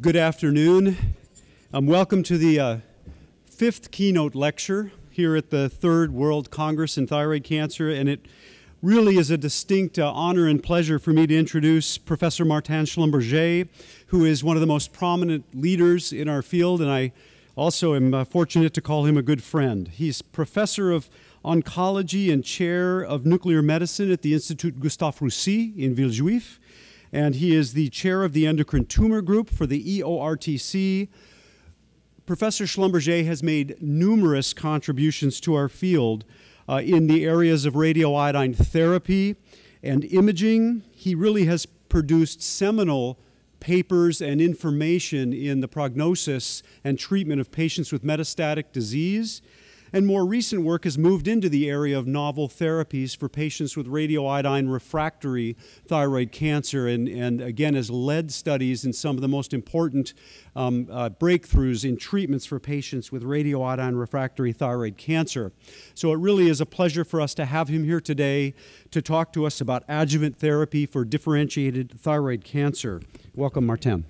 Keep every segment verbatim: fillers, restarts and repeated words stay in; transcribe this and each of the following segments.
Good afternoon. Um, welcome to the uh, fifth keynote lecture here at the third World Congress in Thyroid Cancer, and it really is a distinct uh, honor and pleasure for me to introduce Professor Martin Schlumberger, who is one of the most prominent leaders in our field, and I also am uh, fortunate to call him a good friend. He's professor of oncology and chair of nuclear medicine at the Institut Gustave Roussy in Villejuif, and he is the chair of the endocrine tumor group for the E O R T C. Professor Schlumberger has made numerous contributions to our field uh, in the areas of radioiodine therapy and imaging. He really has produced seminal papers and information in the prognosis and treatment of patients with metastatic disease. And more recent work has moved into the area of novel therapies for patients with radioiodine refractory thyroid cancer, and, and again has led studies in some of the most important um, uh, breakthroughs in treatments for patients with radioiodine refractory thyroid cancer. So it really is a pleasure for us to have him here today to talk to us about adjuvant therapy for differentiated thyroid cancer. Welcome, Martin.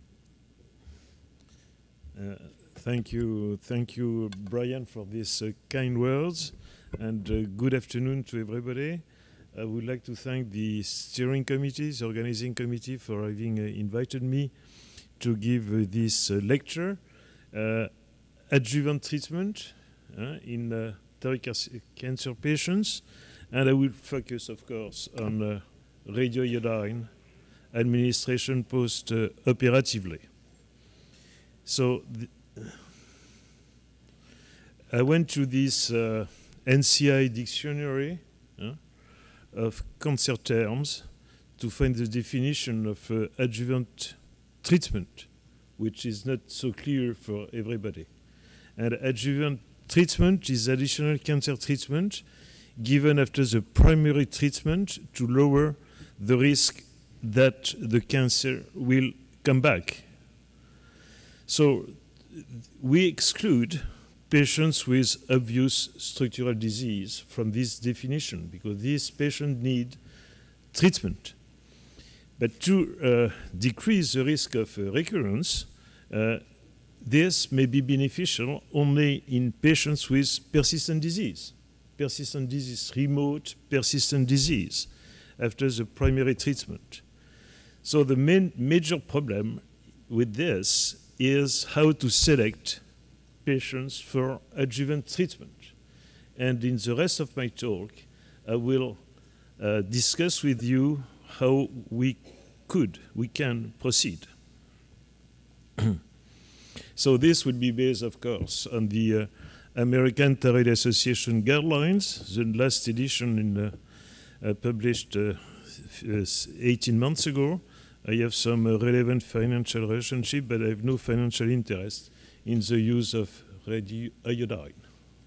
Uh, Thank you, thank you, Brian, for these uh, kind words, and uh, good afternoon to everybody. I would like to thank the steering committee, the organizing committee, for having uh, invited me to give uh, this uh, lecture. Uh, adjuvant treatment uh, in uh, thyroid cancer patients, and I will focus, of course, on uh, radioiodine administration post-operatively. Uh, so. I went to this uh, N C I dictionary uh, of cancer terms to find the definition of uh, adjuvant treatment, which is not so clear for everybody. And adjuvant treatment is additional cancer treatment given after the primary treatment to lower the risk that the cancer will come back. So we exclude patients with obvious structural disease from this definition because these patients need treatment. But to uh, decrease the risk of uh, recurrence, uh, this may be beneficial only in patients with persistent disease. Persistent disease, remote persistent disease after the primary treatment. So the main major problem with this is how to select patients for adjuvant treatment. And in the rest of my talk, I will uh, discuss with you how we could, we can proceed. So this would be based, of course, on the uh, American Thyroid Association guidelines, the last edition in, uh, uh, published uh, eighteen months ago. I have some uh, relevant financial relationship, but I have no financial interest in the use of radioiodine.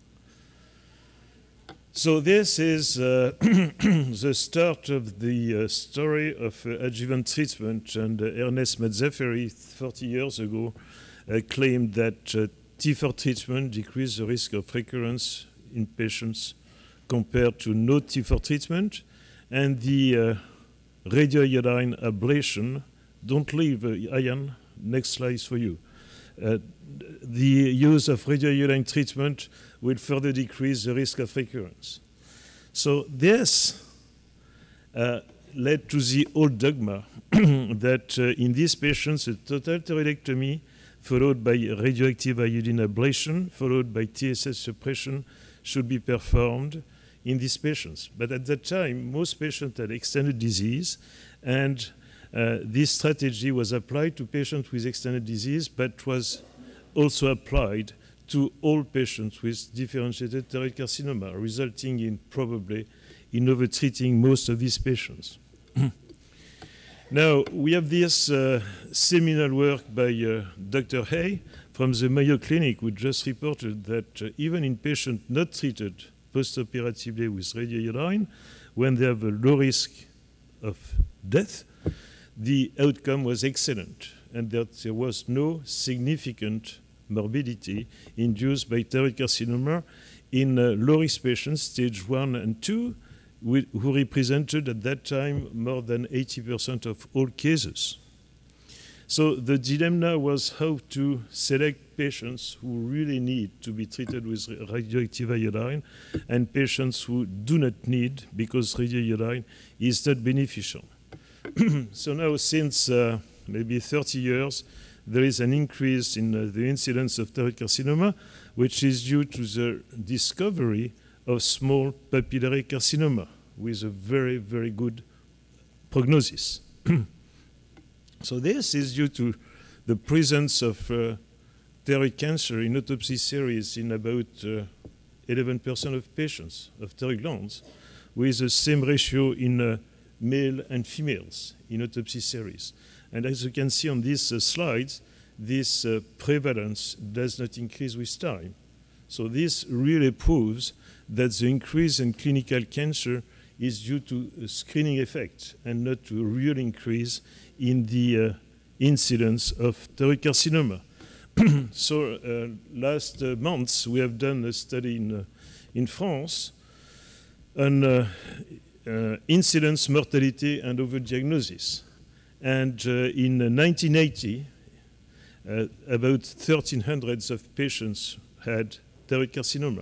So this is uh, the start of the uh, story of uh, adjuvant treatment, and uh, Ernest Mazzaferi, forty years ago, uh, claimed that uh, T four treatment decreased the risk of recurrence in patients compared to no T four treatment, and the uh, radioiodine ablation, don't leave, uh, Ian, next slide is for you. Uh, the use of radioiodine treatment will further decrease the risk of recurrence. So this uh, led to the old dogma that uh, in these patients, a total thyroidectomy followed by radioactive iodine ablation, followed by T S S suppression, should be performed in these patients. But at that time, most patients had extended disease, and uh, this strategy was applied to patients with extended disease, but was also applied to all patients with differentiated thyroid carcinoma, resulting in probably in over-treating most of these patients. Now, we have this uh, seminal work by uh, Doctor Hay from the Mayo Clinic, who just reported that uh, even in patients not treated post-operatively with radioiodine, when they have a low risk of death, the outcome was excellent, and that there was no significant morbidity induced by thyroid carcinoma in uh, low-risk patients, stage one and two, who represented at that time more than eighty percent of all cases. So the dilemma was how to select patients who really need to be treated with radioactive iodine and patients who do not need because radioiodine is not beneficial. So now since uh, maybe thirty years, there is an increase in uh, the incidence of thyroid carcinoma, which is due to the discovery of small papillary carcinoma with a very, very good prognosis. So this is due to the presence of uh, thyroid cancer in autopsy series in about uh, eleven percent of patients of thyroid glands, with the same ratio in uh, male and females in autopsy series. And as you can see on these uh, slides, this uh, prevalence does not increase with time. So this really proves that the increase in clinical cancer is due to a screening effect and not to a real increase in the uh, incidence of thyroid carcinoma. So uh, last uh, months we have done a study in, uh, in France on uh, uh, incidence, mortality, and overdiagnosis. And uh, in uh, nineteen eighty, uh, about thirteen hundred of patients had thyroid carcinoma.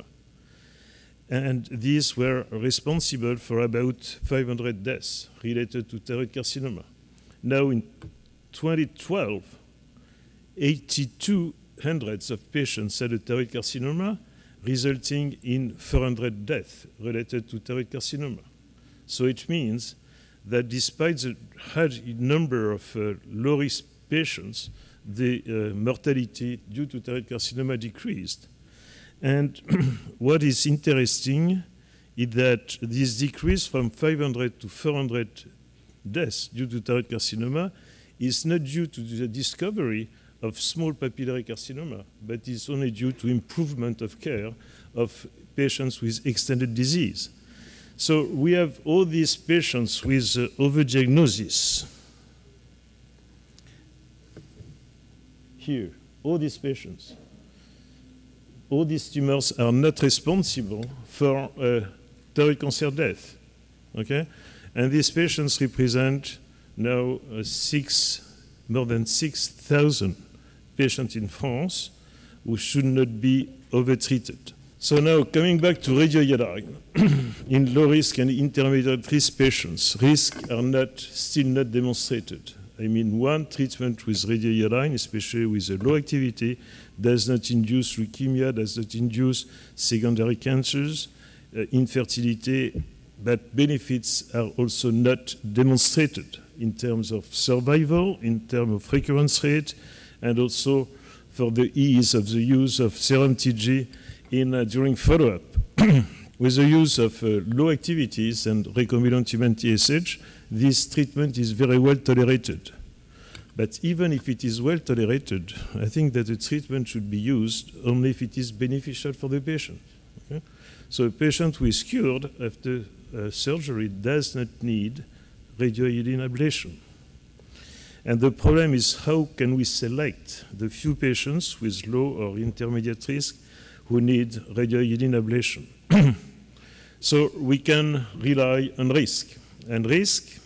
And these were responsible for about five hundred deaths related to thyroid carcinoma. Now in twenty twelve, eighty-two hundred of patients had a thyroid carcinoma, resulting in four hundred deaths related to thyroid carcinoma. So it means that despite the high number of uh, low-risk patients, the uh, mortality due to thyroid carcinoma decreased. And what is interesting is that this decrease from five hundred to four hundred deaths due to thyroid carcinoma is not due to the discovery of small papillary carcinoma, but is only due to improvement of care of patients with extended disease. So we have all these patients with uh, overdiagnosis. Here, all these patients. All these tumors are not responsible for uh, thyroid cancer death, okay? And these patients represent now uh, six, more than six thousand patients in France who should not be overtreated. So now coming back to radioiodine, in low risk and intermediate risk patients, risks are not, still not demonstrated. I mean, one treatment with radioiodine, especially with a low activity, does not induce leukemia, does not induce secondary cancers, uh, infertility, but benefits are also not demonstrated in terms of survival, in terms of recurrence rate, and also for the ease of the use of serum T G in, uh, during follow-up. With the use of uh, low activities and recombinant human T S H, this treatment is very well tolerated. But even if it is well tolerated, I think that the treatment should be used only if it is beneficial for the patient. Okay? So a patient who is cured after uh, surgery does not need radioiodine ablation. And the problem is, how can we select the few patients with low or intermediate risk who need radioiodine ablation? So we can rely on risk. And risk,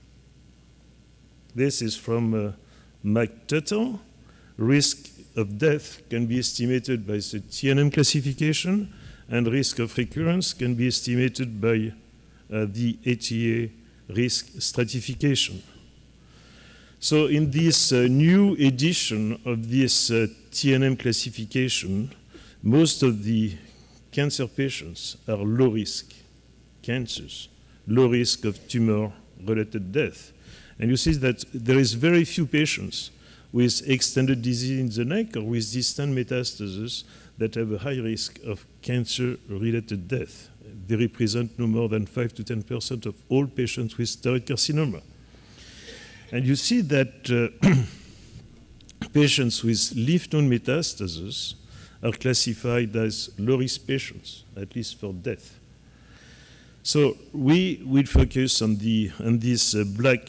this is from uh, Mike Tuttle. Risk of death can be estimated by the T N M classification, and risk of recurrence can be estimated by uh, the A T A risk stratification. So in this uh, new edition of this uh, T N M classification, most of the cancer patients are low-risk cancers, low risk of tumor-related death. And you see that there is very few patients with extended disease in the neck or with distant metastasis that have a high risk of cancer-related death. They represent no more than five to ten percent of all patients with thyroid carcinoma. And you see that uh, patients with lymph node metastasis are classified as low-risk patients, at least for death. So we will focus on, the, on these uh, black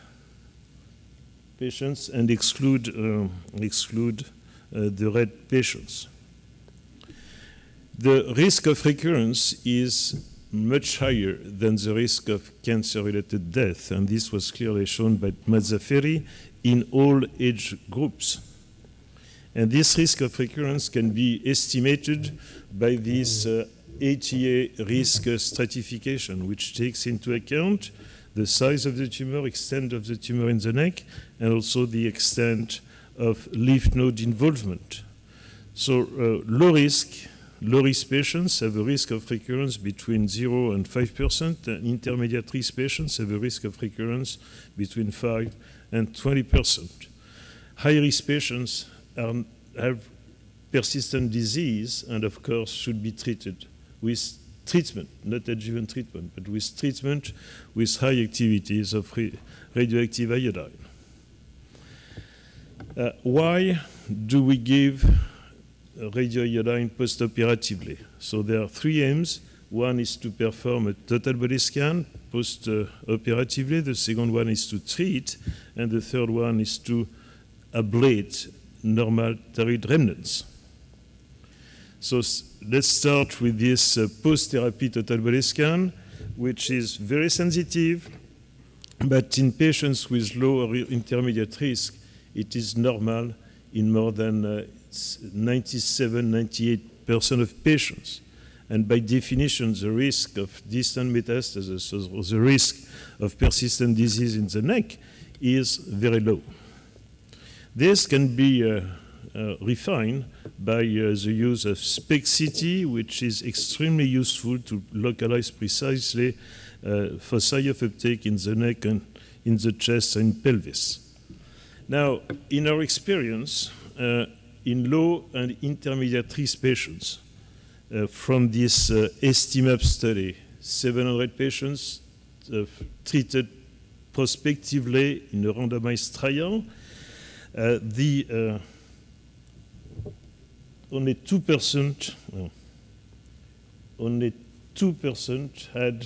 patients and exclude, uh, exclude uh, the red patients. The risk of recurrence is much higher than the risk of cancer-related death, and this was clearly shown by Mazzaferri in all age groups. And this risk of recurrence can be estimated by this uh, A T A risk stratification, which takes into account the size of the tumor, extent of the tumor in the neck, and also the extent of lymph node involvement. So uh, low risk, low risk patients have a risk of recurrence between zero and five percent, and intermediate risk patients have a risk of recurrence between five and twenty percent. High risk patients are, have persistent disease and of course should be treated with treatment, not adjuvant treatment, but with treatment with high activities of radioactive iodine. Uh, why do we give radioiodine post-operatively? So there are three aims. One is to perform a total body scan post-operatively. The second one is to treat. And the third one is to ablate normal thyroid remnants. So let's start with this uh, post-therapy total body scan, which is very sensitive, but in patients with low or intermediate risk, it is normal in more than uh, ninety-seven, ninety-eight percent of patients. And by definition, the risk of distant metastasis or the risk of persistent disease in the neck is very low. This can be uh, uh, refined by uh, the use of SPECT-C T, which is extremely useful to localize precisely uh, foci of uptake in the neck and in the chest and pelvis. Now, in our experience, uh, in low and intermediate risk patients, uh, from this uh, ESTIMAP study, seven hundred patients uh, treated prospectively in a randomized trial, uh, the uh, only two percent, no, only two percent had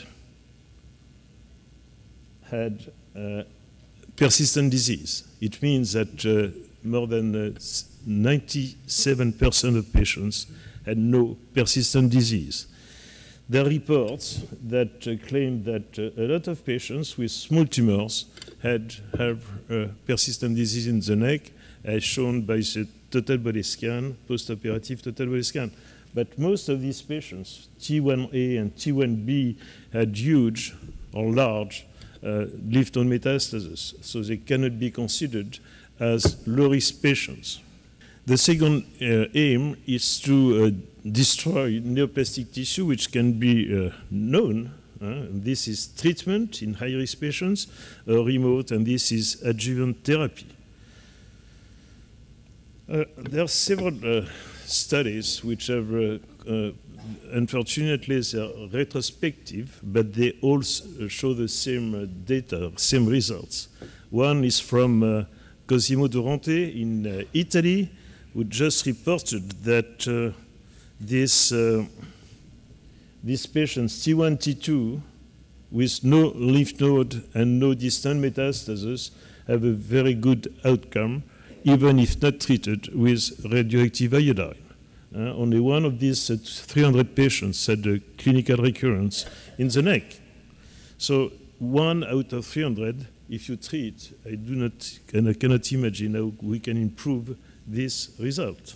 had uh, persistent disease. It means that uh, more than uh, ninety-seven percent of patients had no persistent disease. There are reports that uh, claim that uh, a lot of patients with small tumors had have uh, persistent disease in the neck, as shown by the total body scan, post-operative total body scan. But most of these patients, T one A and T one B, had huge or large uh, lymph node metastasis, so they cannot be considered as low-risk patients. The second uh, aim is to uh, destroy neoplastic tissue, which can be uh, known. Uh, this is treatment in high-risk patients, uh, remote, and this is adjuvant therapy. Uh, there are several uh, studies which have, uh, uh, unfortunately, they are retrospective, but they all show the same uh, data, same results. One is from uh, Cosimo Durante in uh, Italy, who just reported that uh, this, uh, these patients, T one, T two, with no lymph node and no distant metastasis, have a very good outcome, even if not treated with radioactive iodine. Uh, only one of these uh, three hundred patients had a clinical recurrence in the neck. So one out of three hundred, if you treat, I do not, and I cannot imagine how we can improve this result.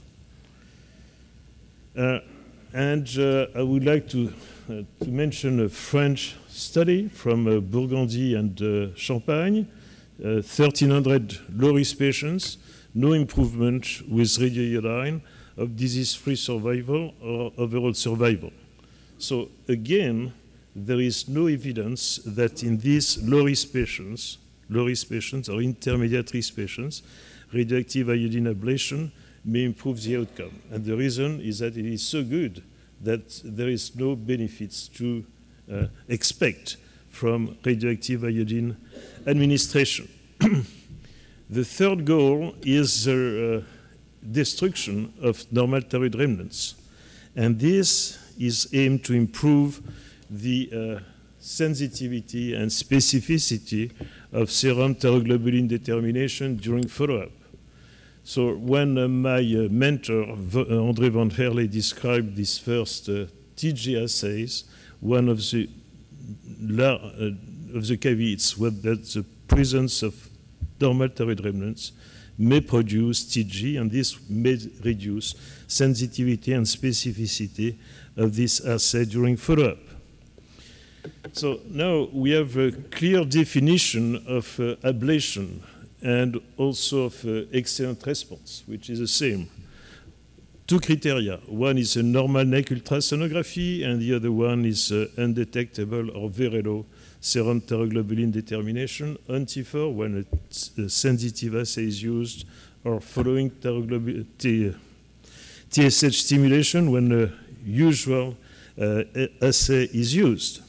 Uh, and uh, I would like to, uh, to mention a French study from uh, Burgundy and uh, Champagne, uh, thirteen hundred low-risk patients, no improvement with radioiodine of disease-free survival or overall survival. So again, there is no evidence that in these low-risk patients, low-risk patients or intermediate-risk patients, radioactive iodine ablation may improve the outcome. And the reason is that it is so good that there is no benefits to uh, expect from radioactive iodine administration. The third goal is the uh, destruction of normal thyroid remnants. And this is aimed to improve the uh, sensitivity and specificity of serum thyroglobulin determination during follow-up. So when uh, my uh, mentor, v uh, André van Herle, described these first uh, T G assays, one of the, uh, of the caveats was that the presence of normal thyroid remnants may produce T G, and this may reduce sensitivity and specificity of this assay during follow-up. So now we have a clear definition of uh, ablation and also of uh, excellent response, which is the same. Two criteria. One is a normal neck ultrasonography, and the other one is uh, undetectable or very low serum thyroglobulin determination, on T four when a, a sensitive assay is used, or following T S H stimulation when a usual uh, assay is used.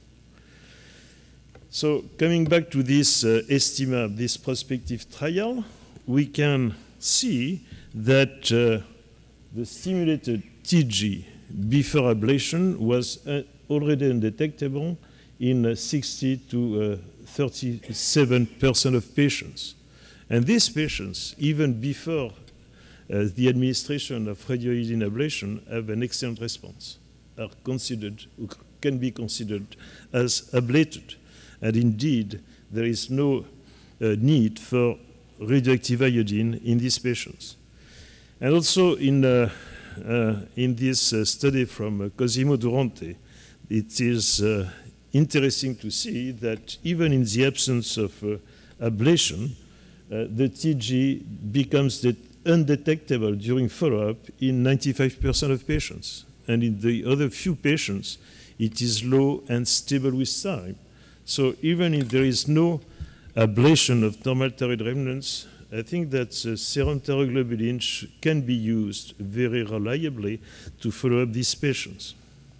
So coming back to this uh, ESTIMAB, this prospective trial, we can see that uh, the stimulated T G before ablation was uh, already undetectable in uh, sixty to thirty-seven percent of patients. And these patients, even before uh, the administration of radioiodine ablation, have an excellent response, are considered, can be considered as ablated. And indeed, there is no uh, need for radioactive iodine in these patients. And also in, uh, uh, in this uh, study from uh, Cosimo Durante, it is uh, interesting to see that even in the absence of uh, ablation, uh, the T G becomes undetectable during follow-up in ninety-five percent of patients. And in the other few patients, it is low and stable with time. So even if there is no ablation of normal thyroid remnants, I think that uh, serum thyroglobulin can be used very reliably to follow up these patients.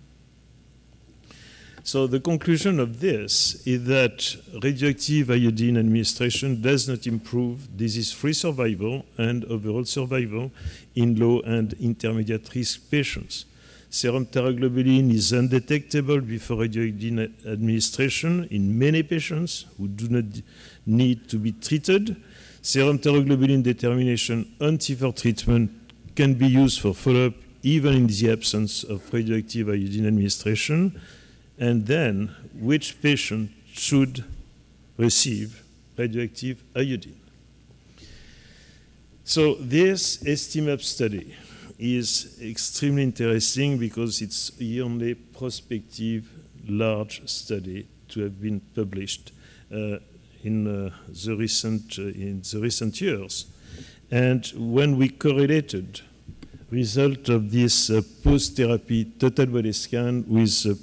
So the conclusion of this is that radioactive iodine administration does not improve disease-free survival and overall survival in low and intermediate risk patients. Serum thyroglobulin is undetectable before radioiodine administration in many patients who do not need to be treated. Serum thyroglobulin determination on T four treatment can be used for follow-up even in the absence of radioactive iodine administration. And then, which patient should receive radioactive iodine? So this ESTIMAB study is extremely interesting because it's the only prospective large study to have been published uh, in, uh, the recent, uh, in the recent years. And when we correlated result of this uh, post-therapy total body scan with uh,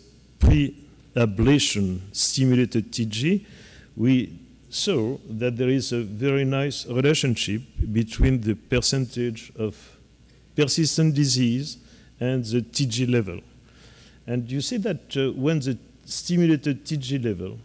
pre-ablation stimulated T G, we saw that there is a very nice relationship between the percentage of persistent disease and the T G level. And you see that uh, when the stimulated T G level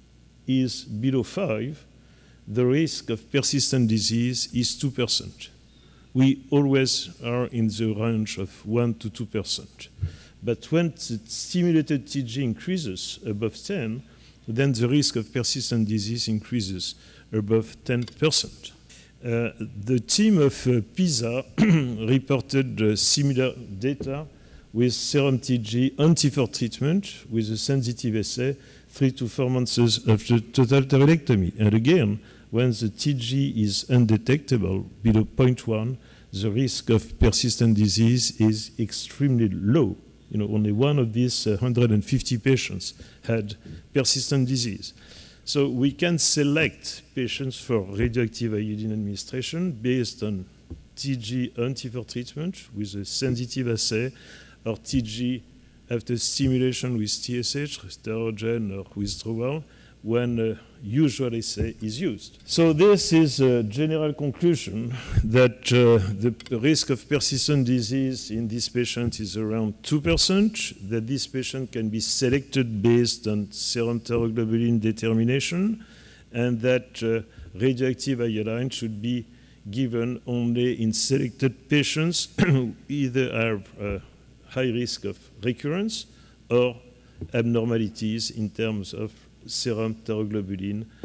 is below five, the risk of persistent disease is two percent. We always are in the range of one to two percent. But when the stimulated T G increases above ten, then the risk of persistent disease increases above ten percent. Uh, the team of uh, PISA reported uh, similar data with serum T G on T four treatment with a sensitive assay three to four months after total thyroidectomy. And again, when the T G is undetectable below zero point one, the risk of persistent disease is extremely low. You know, only one of these uh, one hundred fifty patients had persistent disease. So we can select patients for radioactive iodine administration based on T G on T four treatment with a sensitive assay, or T G after stimulation with T S H, sterogen or withdrawal, when a usual assay is used. So this is a general conclusion that uh, the risk of persistent disease in this patient is around two percent, that this patient can be selected based on serum thyroglobulin determination, and that uh, radioactive iodine should be given only in selected patients who either have a high risk of recurrence or abnormalities in terms of serum thyroglobulin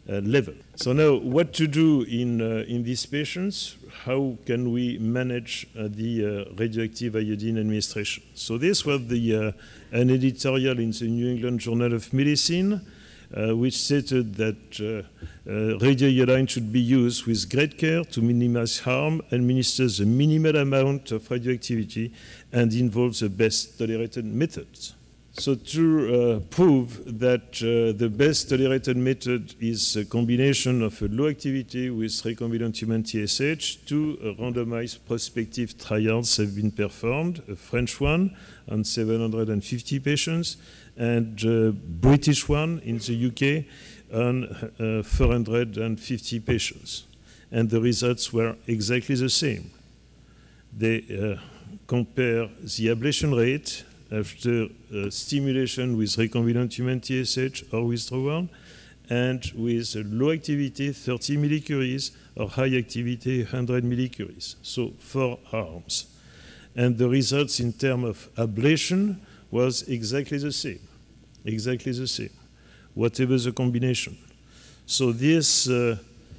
uh, level. So now, what to do in, uh, in these patients? How can we manage uh, the uh, radioactive iodine administration? So this was the, uh, an editorial in the New England Journal of Medicine, uh, which stated that uh, uh, radioiodine should be used with great care to minimize harm, administers the minimal amount of radioactivity, and involves the best tolerated methods. So to uh, prove that uh, the best tolerated method is a combination of a low activity with recombinant human T S H, two uh, randomized prospective trials have been performed, a French one on seven hundred fifty patients and a British one in the U K on uh, four hundred fifty patients. And the results were exactly the same. They uh, compare the ablation rate after uh, stimulation with recombinant human T S H or withdrawal, and with low activity thirty millicuries or high activity one hundred millicuries, so four arms. And the results in terms of ablation was exactly the same, exactly the same, whatever the combination. So this uh,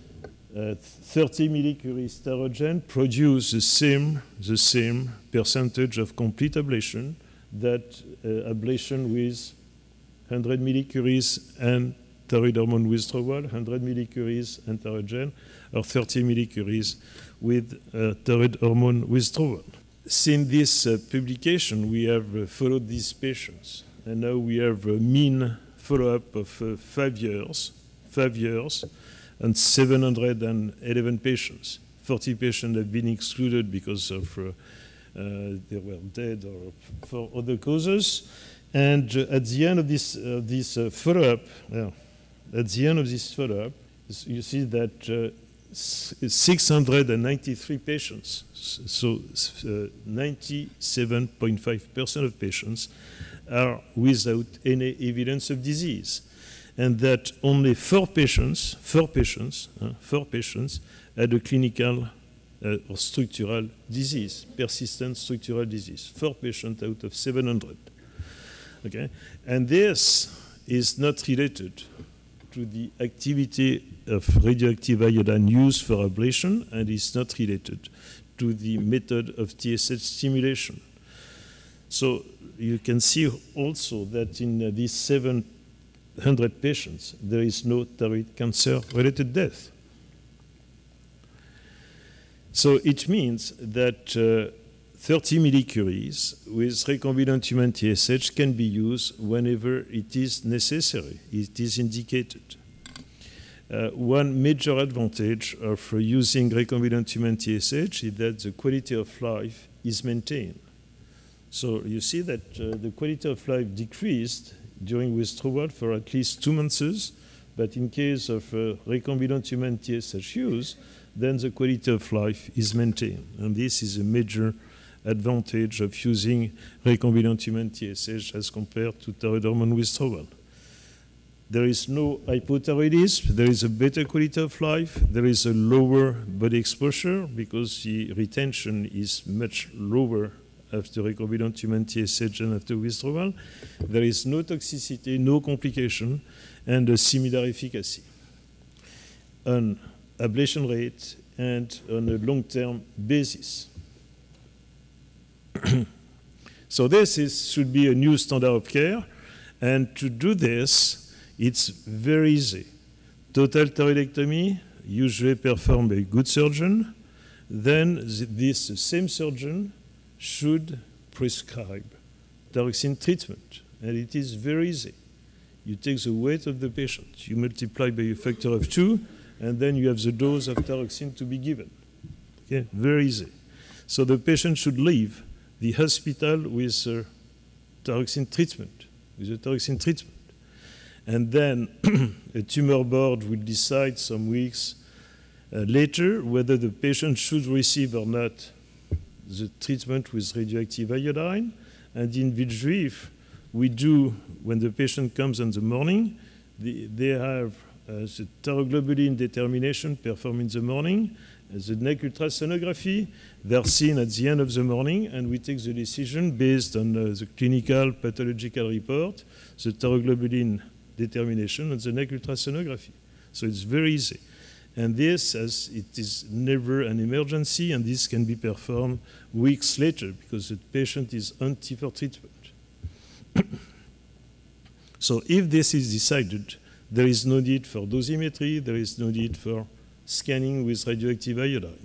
uh, thirty millicuries Starogen produced the same, the same percentage of complete ablation that uh, ablation with one hundred millicuries and thyroid hormone withdrawal, one hundred millicuries and Starogen, or thirty millicuries with uh, thyroid hormone withdrawal. Since this uh, publication, we have uh, followed these patients, and now we have a mean follow-up of uh, five years, five years, and seven hundred eleven patients. forty patients have been excluded because of uh, Uh, they were dead or for other causes. And uh, at the end of this, uh, this uh, follow-up, yeah, at the end of this follow-up, you see that uh, six hundred ninety-three patients, so uh, ninety-seven point five percent of patients are without any evidence of disease. And that only four patients, four patients, uh, four patients had a clinical Uh, or structural disease, persistent structural disease, four patients out of seven hundred. Okay? And this is not related to the activity of radioactive iodine used for ablation, and is not related to the method of T S H stimulation. So you can see also that in uh, these seven hundred patients, there is no thyroid cancer-related death. So it means that uh, thirty millicuries with recombinant human T S H can be used whenever it is necessary, it is indicated. Uh, one major advantage of uh, using recombinant human T S H is that the quality of life is maintained. So you see that uh, the quality of life decreased during withdrawal for at least two months, but in case of uh, recombinant human T S H use, then the quality of life is maintained. And this is a major advantage of using recombinant human T S H as compared to thyroid hormone withdrawal. There is no hypothyroidism, there is a better quality of life, there is a lower body exposure because the retention is much lower after recombinant human T S H and after withdrawal. There is no toxicity, no complication, and a similar efficacy on ablation rate and on a long-term basis. So this is, should be a new standard of care, and to do this, it's very easy. Total thyroidectomy, usually performed by a good surgeon, then this same surgeon should prescribe thyroxine treatment, and it is very easy. You take the weight of the patient, you multiply by a factor of two, and then you have the dose of thyroxine to be given. Okay, very easy. So the patient should leave the hospital with a thyroxine treatment, with a thyroxine treatment. And then a tumor board will decide some weeks uh, later whether the patient should receive or not the treatment with radioactive iodine. And in Villejuif, we do, when the patient comes in the morning, the, they have Uh, the thyroglobulin determination performed in the morning, uh, the neck ultrasonography, they're seen at the end of the morning, and we take the decision based on uh, the clinical pathological report, the thyroglobulin determination, and the neck ultrasonography. So it's very easy. And this, as it is never an emergency, and this can be performed weeks later because the patient is empty for treatment. So if this is decided, there is no need for dosimetry, there is no need for scanning with radioactive iodine.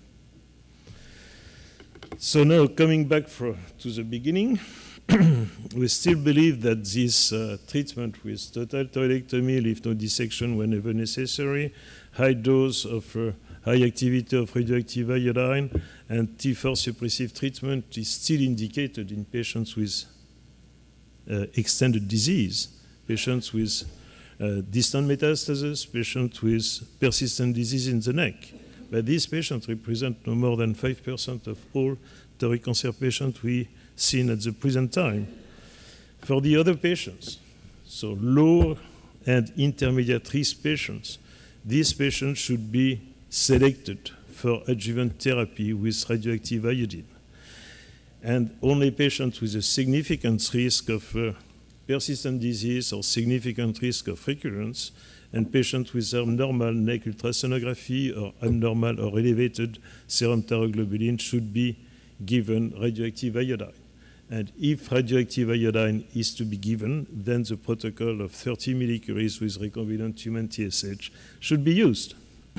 So now coming back for, to the beginning, we still believe that this uh, treatment with total thyroidectomy, lymph node dissection whenever necessary, high dose of uh, high activity of radioactive iodine, and T four suppressive treatment is still indicated in patients with uh, extended disease, patients with uh, distant metastasis, patients with persistent disease in the neck. But these patients represent no more than five percent of all thyroid cancer patients we seen at the present time. For the other patients, so low and intermediate risk patients, these patients should be selected for adjuvant therapy with radioactive iodine. And only patients with a significant risk of uh, persistent disease or significant risk of recurrence, and patients with abnormal neck ultrasonography or abnormal or elevated serum thyroglobulin should be given radioactive iodine. And if radioactive iodine is to be given, then the protocol of thirty millicuries with recombinant human T S H should be used.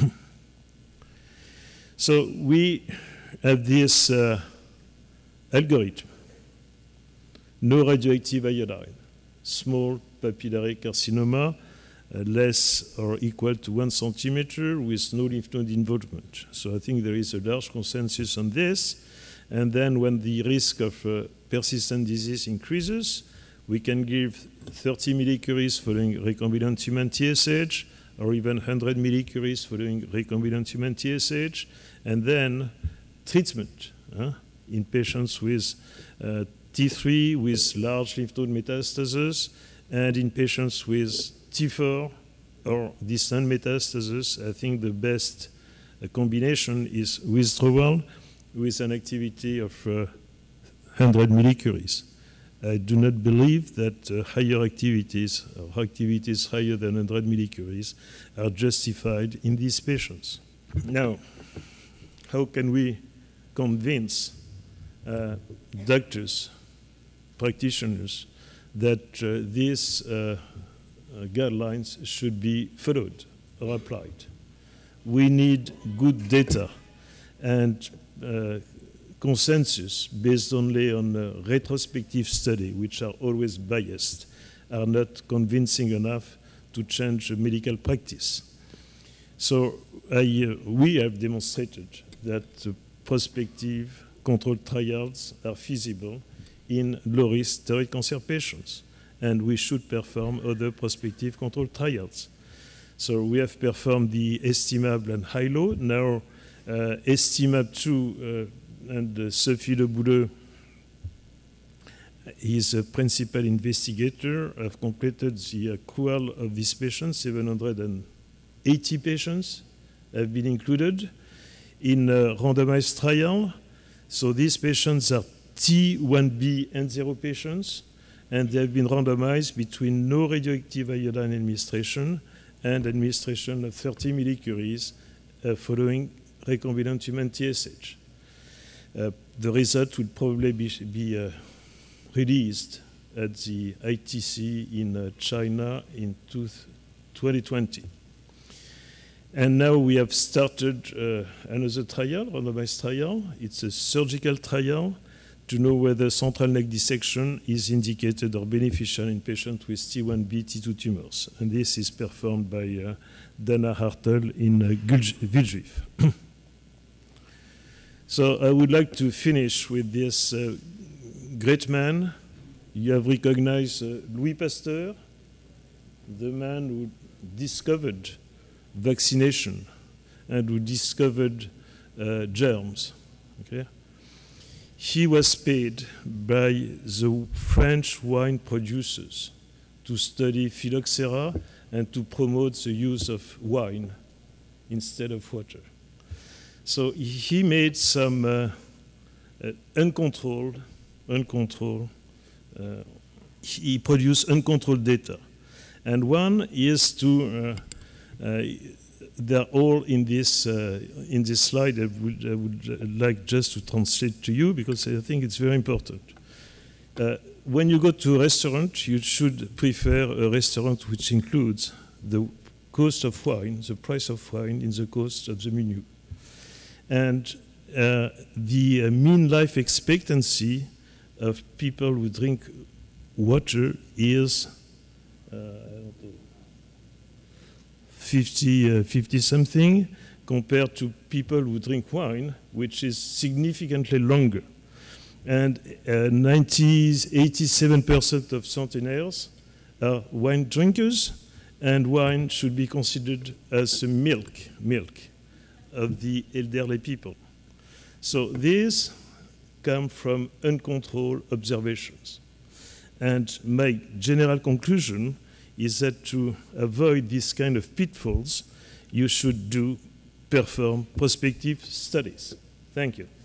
So we have this uh, algorithm. No radioactive iodine, small papillary carcinoma, uh, less or equal to one centimeter with no lymph node involvement. So I think there is a large consensus on this. And then when the risk of uh, persistent disease increases, we can give thirty millicuries following recombinant human T S H, or even one hundred millicuries following recombinant human T S H, and then treatment uh, in patients with uh, T three with large lymph node metastasis, and in patients with T four or distant metastasis. I think the best uh, combination is withdrawal with an activity of uh, one hundred millicuries. I do not believe that uh, higher activities or activities higher than one hundred millicuries are justified in these patients. Now, how can we convince uh, doctors, practitioners, that uh, these uh, uh, guidelines should be followed or applied? We need good data and uh, consensus based only on a retrospective study, which are always biased, are not convincing enough to change medical practice. So I, uh, we have demonstrated that uh, prospective controlled trials are feasible in low-risk thyroid cancer patients, and we should perform other prospective controlled trials. So we have performed the Estimab and HILO. Now uh, Estimab two uh, and uh, Sophie Le Bouleux, his uh, principal investigator, have completed the accrual of these patients. seven hundred eighty patients have been included in a randomized trial. So these patients are T one B and zero patients, and they have been randomized between no radioactive iodine administration and administration of thirty millicuries uh, following recombinant human T S H. Uh, the result will probably be, be uh, released at the I T C in uh, China in twenty twenty. And now we have started uh, another trial, randomized trial. It's a surgical trial to know whether central neck dissection is indicated or beneficial in patients with T one B, T two tumors. And this is performed by uh, Dana Hartel in uh, Villejuif. So I would like to finish with this uh, great man. You have recognized uh, Louis Pasteur, the man who discovered vaccination and who discovered uh, germs. Okay? He was paid by the French wine producers to study phylloxera and to promote the use of wine instead of water. So he made some uh, uh, uncontrolled, uncontrolled, uh, he produced uncontrolled data. And one is to uh, Uh, they're all in this uh, in this slide. I would, I would like just to translate to you because I think it's very important. Uh, when you go to a restaurant, you should prefer a restaurant which includes the cost of wine, the price of wine in the cost of the menu. And uh, the uh, mean life expectancy of people who drink water is uh, fifty, uh, fifty something compared to people who drink wine, which is significantly longer. And uh, ninety, eighty-seven percent of centenaires are wine drinkers, and wine should be considered as a milk, milk of the elderly people. So these come from uncontrolled observations. And my general conclusion is that to avoid this kind of pitfalls, you should do perform prospective studies. Thank you.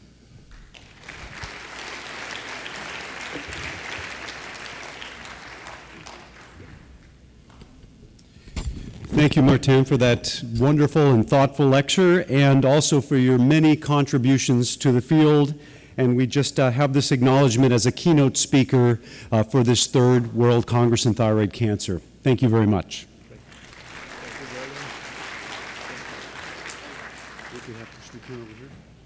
Thank you, Martin, for that wonderful and thoughtful lecture, and also for your many contributions to the field. And we just uh, have this acknowledgement as a keynote speaker uh, for this third World Congress in Thyroid Cancer. Thank you very much. Thank you.